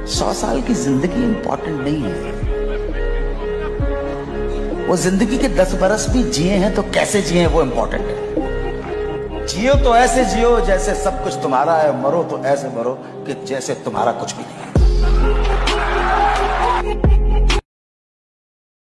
100 साल की जिंदगी इंपॉर्टेंट नहीं है। वो जिंदगी के 10 बरस भी जिए हैं तो कैसे जिए वो इंपॉर्टेंट है। जियो तो ऐसे जियो जैसे सब कुछ तुम्हारा है, मरो तो ऐसे मरो कि जैसे तुम्हारा कुछ भी नहीं है।